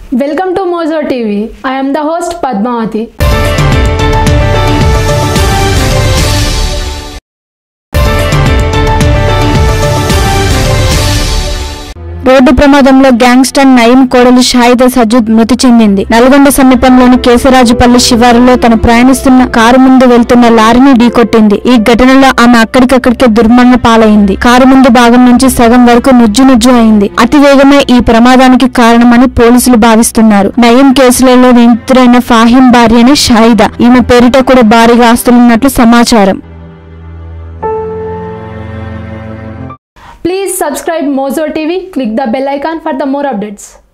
Welcome to Mojo TV. I am the host Padmavati. రోడ్డు ప్రమాదంలో gangster Nayeem కోడలి షాహిదా సజూద్ మృతి చెందింది. నల్గొండ సమీపంలోని కేసరాజుపల్లి శివారులో తను ప్రయాణిస్తున్న కారు ముందు వెళ్తున్న లారీని ఢీకొట్టింది. ఈ ఘటనలో ఆమె అక్కడికక్కడికే దుర్మరణ పాలైంది. కారు ముందు భాగం నుంచి సగం వరకు నుజ్జు అయింది. అతివేగమే ఈ ప్రమాదానికి కారణమని పోలీసులు భావిస్తున్నారు. నయీం కేసులలో నిందితుడైన ఫాహిం భార్యనే షాహిదా. ఈమె పేరిట కూడా భారీగా ఆస్తులున్నట్లు సమాచారం. Please subscribe Mojo TV. Click the bell icon for the more updates.